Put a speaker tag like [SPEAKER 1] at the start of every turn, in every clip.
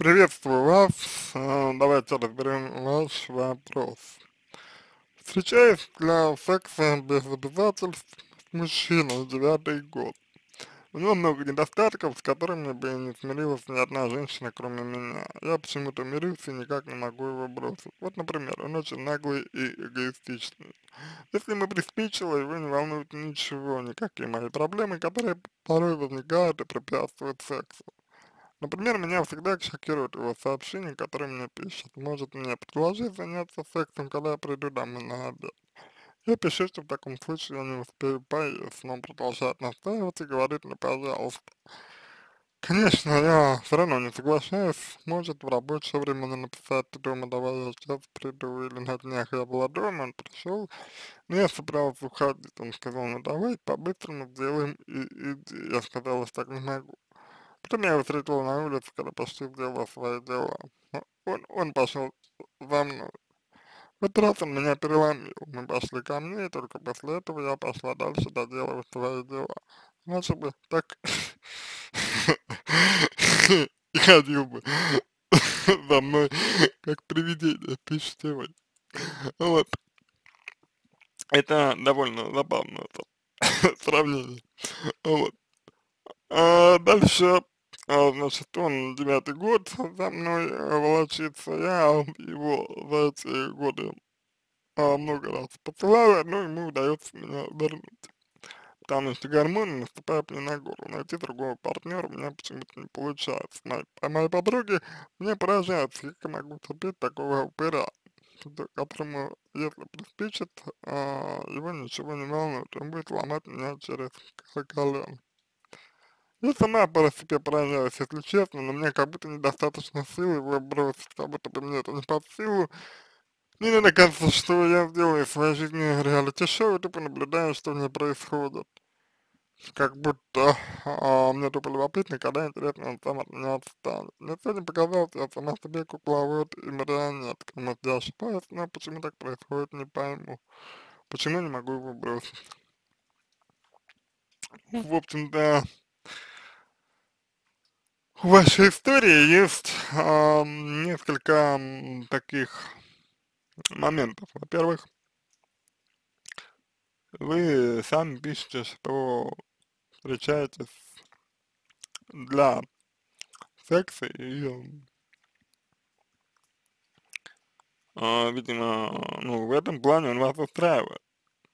[SPEAKER 1] Приветствую вас. Давайте разберем ваш вопрос. Встречаюсь для секса без обязательств с мужчиной 9-й год. У него много недостатков, с которыми бы не смирилась ни одна женщина, кроме меня. Я почему-то мирился и никак не могу его бросить. Вот, например, он очень наглый и эгоистичный. Если мы приспичило, его не волнует ничего, никакие мои проблемы, которые порой возникают и препятствуют сексу. Например, меня всегда шокирует его сообщение, которое мне пишет. Может мне предложить заняться сексом, когда я приду домой на обед. Я пишу, что в таком случае я не успею поесть, но он продолжает настаивать и говорит мне, пожалуйста. Конечно, я все равно не соглашаюсь. Может в рабочее время мне написать: ты дома, давай я сейчас приду, или на днях я была дома, он пришел, но я собирался уходить. Он сказал: ну давай по-быстрому сделаем и иди. Я сказала, что так не могу. Потом я его встретил на улице, когда почти сделал свои дела. Он пошел за мной. В этот раз он меня переломил. Мы пошли ко мне, и только после этого я пошла дальше доделывать свои дела. Иначе бы так и ходил бы за мной, как привидение, пишите вы. Вот, это довольно забавное сравнение. Вот. Дальше, значит, он 9-й год за мной волочится, я его за эти годы много раз поцеловал, но ему удается меня вернуть. Потому что гормоны наступают мне на голову. Найти другого партнера у меня почему-то не получается. Мои подруги мне поражаются, как я могу терпеть такого упыря, которому, если приспичит, его ничего не волнует, он будет ломать меня через колено. Я сама по себе поражаюсь, если честно, но мне как будто недостаточно сил его бросить, как будто бы мне это не под силу. Мне иногда кажется, что я сделаю в своей жизни реалити-шоу и тупо наблюдаю, что в ней происходит. Как будто мне тупо любопытно, когда интересно он сам от меня отстанет. Мне сегодня показалось, я сама себе кукловод и марионетка. Может, я ошибаюсь, но почему так происходит, не пойму. Почему я не могу его бросить? В общем-то, в вашей истории есть несколько таких моментов. Во-первых, вы сами пишете, что встречаетесь для секса и, видимо, ну, в этом плане он вас устраивает.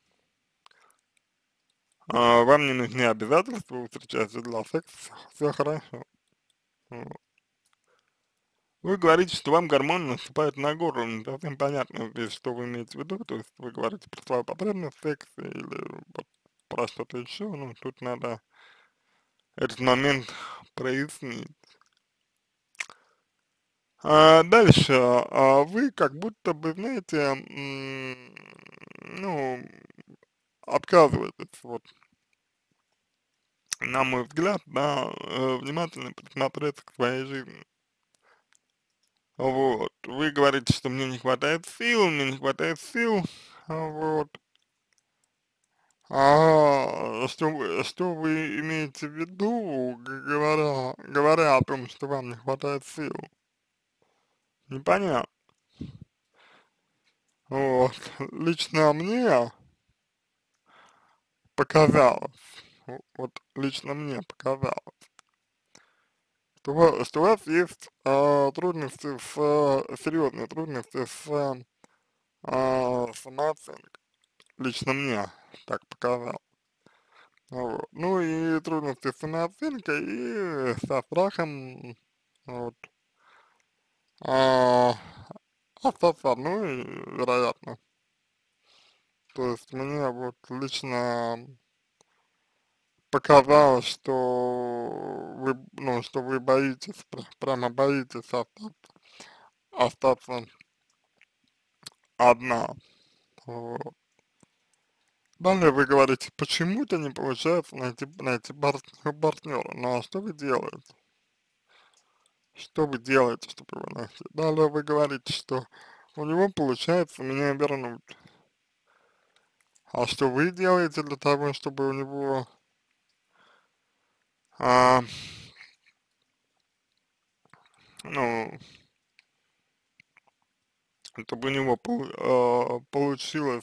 [SPEAKER 1] Вам не нужны обязательства, вы встречаетесь для секса, все хорошо. Вот. Вы говорите, что вам гормоны наступают на горло, не совсем понятно здесь, что вы имеете в виду, то есть вы говорите про свою потребность в сексе или про что-то еще, ну, тут надо этот момент прояснить. Дальше, вы как будто бы, знаете, ну, отказываетесь, вот, на мой взгляд, да, внимательно присмотреться к своей жизни. Вот, вы говорите, что мне не хватает сил, вот. Что вы имеете в виду, говоря о том, что вам не хватает сил? Непонятно. Вот, лично мне показалось, лично мне показалось, что у вас есть трудности серьезные трудности самооценкой. Лично мне так показалось. Вот. Ну и трудности с самооценкой и со страхом вот, а, остаться одной, вероятно. То есть мне вот лично показалось, что что вы боитесь, прямо боитесь остаться одна. Вот. Далее вы говорите, почему-то не получается найти партнера. Ну а что вы делаете? Что вы делаете, чтобы его найти? Далее вы говорите, что у него получается меня вернуть. А что вы делаете для того, чтобы у него а, ну, чтобы у него получилось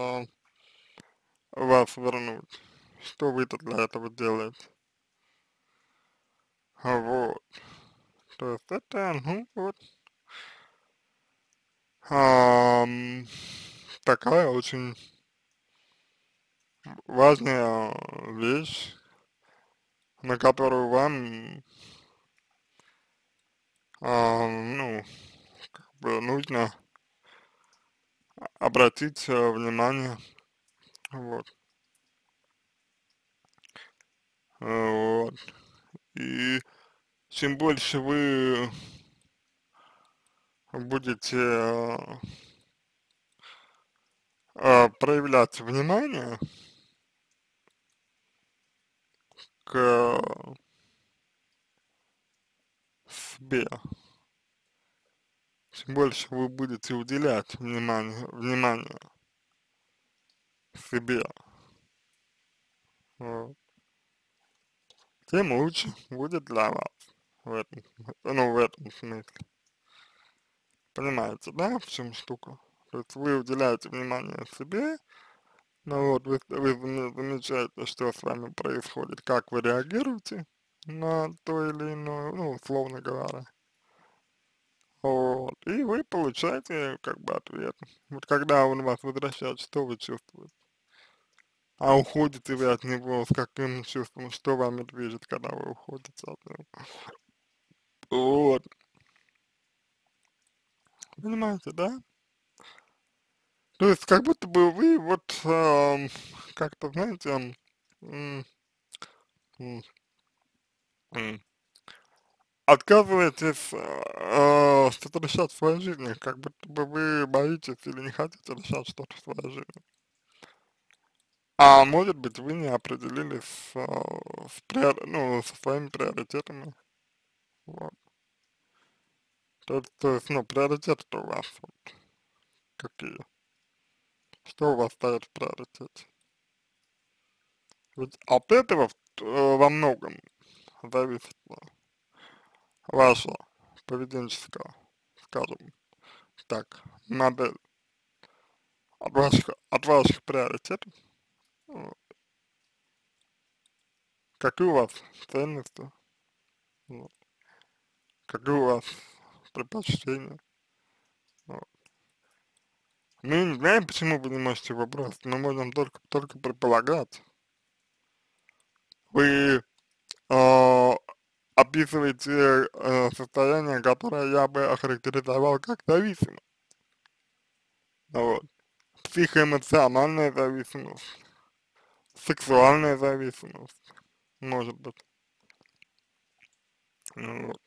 [SPEAKER 1] вас вернуть. Что вы-то для этого делаете? Вот. То есть это, ну, вот, ам, такая очень важная вещь, на которую вам, ну, как бы нужно обратить внимание, вот, вот. И чем больше вы будете проявлять внимание к себе, чем больше вы будете уделять внимание себе, вот, тем лучше будет для вас в этом, ну, в этом смысле. Понимаете, да, в чем штука? То есть вы уделяете внимание себе, ну вот вы замечаете, что с вами происходит, как вы реагируете на то или иное, ну, условно говоря. Вот, и вы получаете как бы ответ. Вот когда он вас возвращает, что вы чувствуете? А уходите вы от него с каким чувством, что вами движет, когда вы уходите от него? Вот, понимаете, да? То есть как будто бы вы вот как-то, знаете, м, м, м, отказываетесь что-то решать в своей жизни, как будто бы вы боитесь или не хотите решать что-то в своей жизни. А может быть, вы не определились ну, со своими приоритетами. Вот. То есть, ну, приоритеты-то у вас вот какие? Что у вас стоит в приоритете? Ведь от этого во многом зависит ваша поведенческая, скажем так, модель от ваших приоритетов, вот, какие у вас ценности, вот, какие у вас предпочтения. Вот. Мы не знаем, почему вы не можете его бросить, мы можем только предполагать. Вы э, описываете состояние, которое я бы охарактеризовал как зависимость. Вот. Психоэмоциональная зависимость, сексуальная зависимость, может быть. Ну, вот.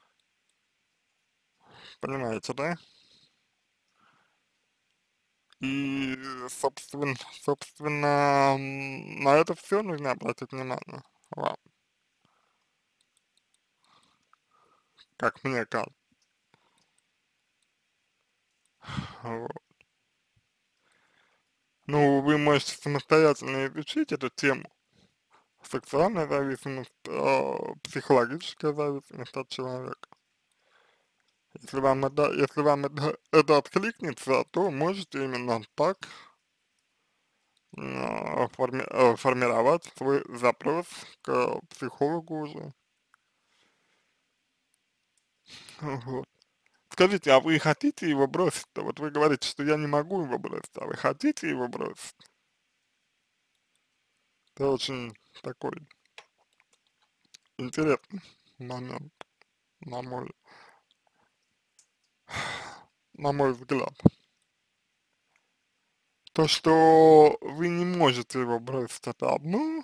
[SPEAKER 1] Понимаете, да? И, собственно, на это все нужно обратить внимание вам, как мне кажется. Вот. Ну, вы можете самостоятельно изучить эту тему. Сексуальная зависимость, психологическая зависимость от человека. Если вам это откликнется, то можете именно так формировать свой запрос к психологу уже. Вот. Скажите, а вы хотите его бросить-то? Вот вы говорите, что я не могу его бросить, а вы хотите его бросить? Это очень такой интересный момент, на мой, на мой взгляд. То, что вы не можете его бросить, это одно,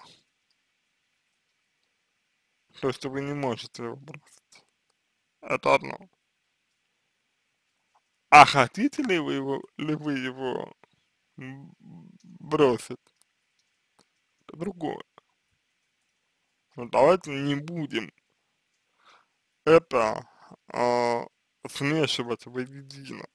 [SPEAKER 1] то, что вы не можете его бросить, это одно. А хотите ли вы его бросить, это другое. Но давайте не будем это смешивать воедино.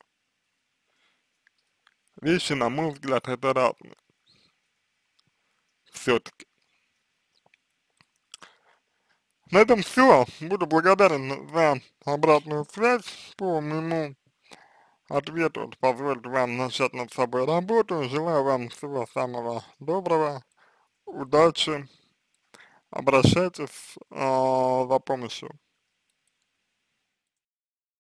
[SPEAKER 1] Вещи, на мой взгляд, это разные все-таки. На этом все. Буду благодарен за обратную связь по моему ответу. Позвольте вам начать над собой работу. Желаю вам всего самого доброго, удачи. Обращайтесь за помощью.